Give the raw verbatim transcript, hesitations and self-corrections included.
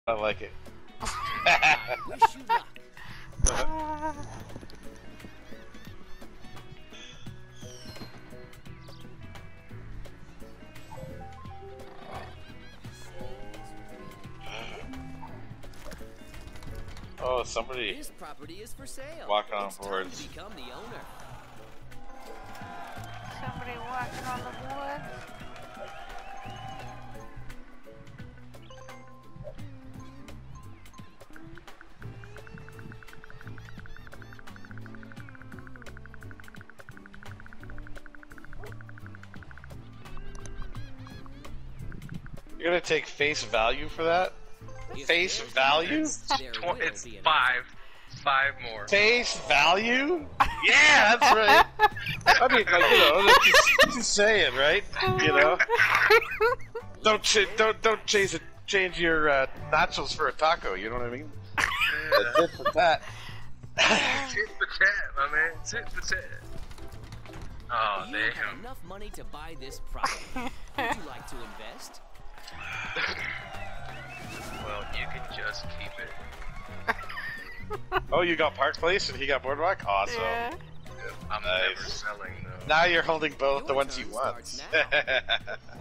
I like it. I wish you luck. Oh, somebody This property is for sale. walking on It's time boards. to become the owner. Somebody walking on the woods. You're gonna take face value for that? If Face there's value? interest, there Tw will it's be an five. Five more. Face value? Yeah, that's right. I mean, like, you know, that's just, just saying, right? You know, don't ch don't don't change it, change your uh, nachos for a taco. You know what I mean? That's it for that. Tit for tat, my man. Tit for tat. Oh, You have damn. enough money to buy this property. Would you like to invest? Well, you can just keep it. Oh, you got Park Place and he got Boardwalk. Awesome. Yeah. I'm Nice. never selling though. Now you're holding both Your the ones you turn want. starts now.